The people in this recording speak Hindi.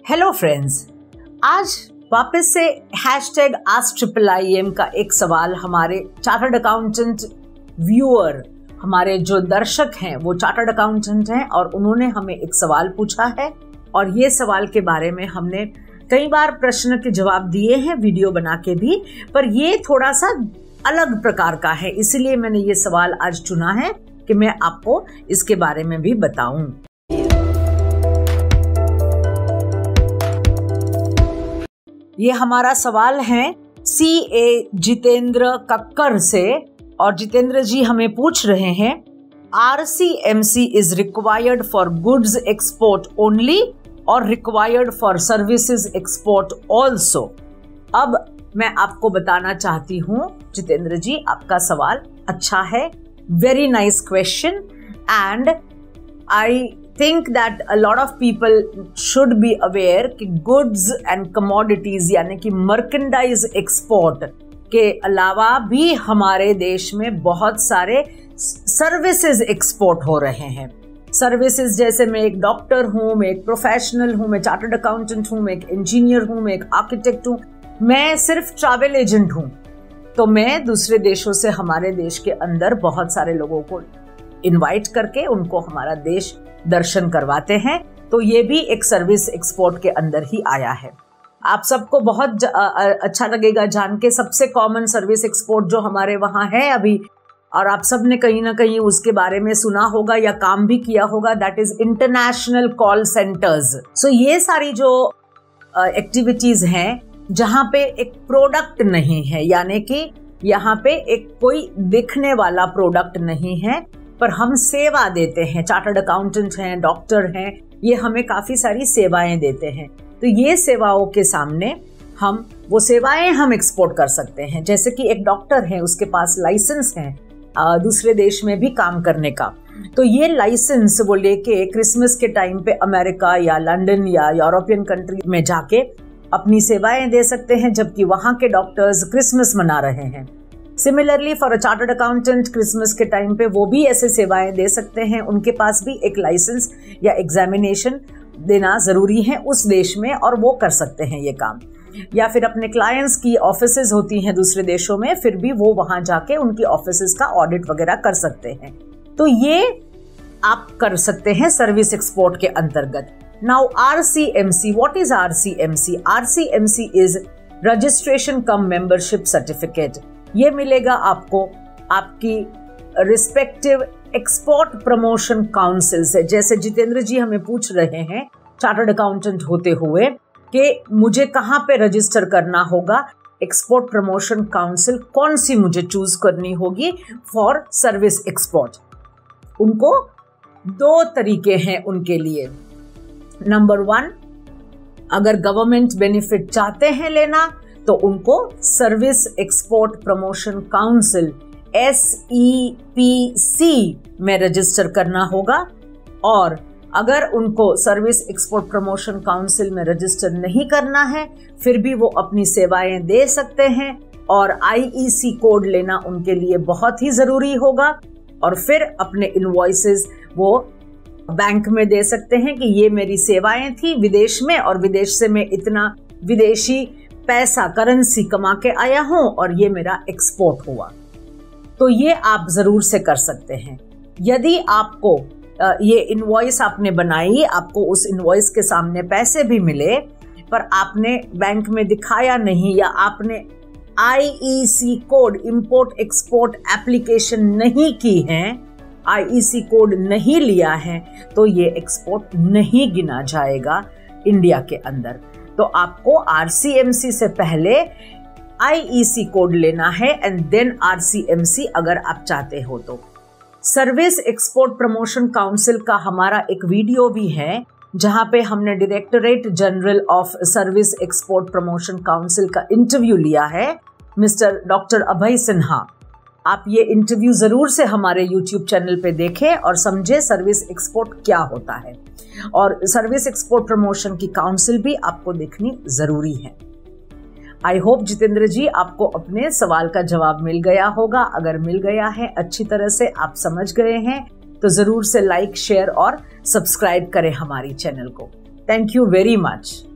हेलो फ्रेंड्स, आज वापस से #AskIIIM का एक सवाल हमारे चार्टर्ड अकाउंटेंट व्यूअर, हमारे जो दर्शक हैं वो चार्टर्ड अकाउंटेंट हैं और उन्होंने हमें एक सवाल पूछा है और ये सवाल के बारे में हमने कई बार प्रश्न के जवाब दिए हैं वीडियो बना के भी, पर ये थोड़ा सा अलग प्रकार का है, इसलिए मैंने ये सवाल आज चुना है कि मैं आपको इसके बारे में भी बताऊं। ये हमारा सवाल है CA जितेंद्र कक्कर से और जितेंद्र जी हमें पूछ रहे हैं RCMC is required for goods export only और required for services export also. अब मैं आपको बताना चाहती हूँ जितेंद्र जी, आपका सवाल अच्छा है, very nice question, and I think that a lot of people should be aware कि goods and commodities यानी कि merchandise export के अलावा भी हमारे देश में बहुत सारे सर्विसेज एक्सपोर्ट हो रहे हैं। सर्विसेज जैसे मैं एक डॉक्टर हूँ, मैं एक प्रोफेशनल हूँ, मैं चार्टर्ड अकाउंटेंट हूँ, मैं एक इंजीनियर हूँ, मैं एक आर्किटेक्ट हूँ, मैं सिर्फ ट्रैवल एजेंट हूँ, तो मैं दूसरे देशों से हमारे देश के अंदर बहुत सारे लोगों को इनवाइट करके उनको हमारा देश दर्शन करवाते हैं, तो ये भी एक सर्विस एक्सपोर्ट के अंदर ही आया है। आप सबको बहुत अच्छा लगेगा जान के सबसे कॉमन सर्विस एक्सपोर्ट जो हमारे वहाँ है अभी, और आप सब ने कहीं ना कहीं उसके बारे में सुना होगा या काम भी किया होगा, that is international call centres. So ये सारी जो एक्टिविटीज हैं जहाँ पे एक प्रोडक्ट नहीं है, यानी कि यहाँ पे एक कोई दिखने वाला प्रोडक्ट नहीं है, पर हम सेवा देते हैं, चार्टर्ड अकाउंटेंट हैं, डॉक्टर हैं, ये हमें काफी सारी सेवाएं देते हैं, तो ये सेवाओं के सामने हम वो सेवाएं हम एक्सपोर्ट कर सकते हैं। जैसे कि एक डॉक्टर है, उसके पास लाइसेंस है दूसरे देश में भी काम करने का, तो ये लाइसेंस वो लेके क्रिसमस के टाइम पे अमेरिका या लंदन या यूरोपियन कंट्री में जाके अपनी सेवाएं दे सकते हैं, जबकि वहां के डॉक्टर्स क्रिसमस मना रहे हैं। Similarly for a chartered accountant Christmas के टाइम पे वो भी ऐसे सेवाएं दे सकते हैं, उनके पास भी एक लाइसेंस या एग्जामिनेशन देना जरूरी है उस देश में और वो कर सकते हैं ये काम। या फिर अपने क्लाइंट्स की ऑफिसेज होती हैं दूसरे देशों में, फिर भी वो वहां जाके उनकी ऑफिसेज का ऑडिट वगैरह कर सकते हैं, तो ये आप कर सकते हैं सर्विस एक्सपोर्ट के अंतर्गत। Now RCMC, what is RCMC? RCMC is registration cum membership certificate. ये मिलेगा आपको आपकी रिस्पेक्टिव एक्सपोर्ट प्रमोशन काउंसिल से। जैसे जितेंद्र जी हमें पूछ रहे हैं चार्टर्ड अकाउंटेंट होते हुए कि मुझे कहाँ पे रजिस्टर करना होगा, एक्सपोर्ट प्रमोशन काउंसिल कौन सी मुझे चूज करनी होगी फॉर सर्विस एक्सपोर्ट। उनको दो तरीके हैं उनके लिए। नंबर 1, अगर गवर्नमेंट बेनिफिट चाहते हैं लेना तो उनको service export promotion council SEPC में रजिस्टर करना होगा, और अगर उनको सर्विस एक्सपोर्ट प्रमोशन काउंसिल में रजिस्टर नहीं करना है फिर भी वो अपनी सेवाएं दे सकते हैं, और IEC कोड लेना उनके लिए बहुत ही जरूरी होगा, और फिर अपने इनवॉइसेस वो बैंक में दे सकते हैं कि ये मेरी सेवाएं थी विदेश में और विदेश से मैं इतना विदेशी पैसा करेंसी कमा के आया हूं और ये मेरा एक्सपोर्ट हुआ। तो ये आप जरूर से कर सकते हैं। यदि आपको ये इनवॉइस आपने बनाई, आपको उस इनवॉइस के सामने पैसे भी मिले पर आपने बैंक में दिखाया नहीं, या आपने IEC code import export application नहीं की है, IEC कोड नहीं लिया है, तो ये एक्सपोर्ट नहीं गिना जाएगा इंडिया के अंदर। तो आपको RCMC से पहले IEC कोड लेना है एंड देन RCMC अगर आप चाहते हो तो। सर्विस एक्सपोर्ट प्रमोशन काउंसिल का हमारा एक वीडियो भी है जहां पे हमने directorate general of service export promotion council का इंटरव्यू लिया है, मिस्टर डॉक्टर अभय सिन्हा। आप ये इंटरव्यू जरूर से हमारे YouTube चैनल पे देखें और समझे सर्विस एक्सपोर्ट क्या होता है, और सर्विस एक्सपोर्ट प्रमोशन की काउंसिल भी आपको देखनी जरूरी है। आई होप जितेंद्र जी आपको अपने सवाल का जवाब मिल गया होगा। अगर मिल गया है, अच्छी तरह से आप समझ गए हैं, तो जरूर से लाइक, शेयर और सब्सक्राइब करें हमारी चैनल को। Thank you very much.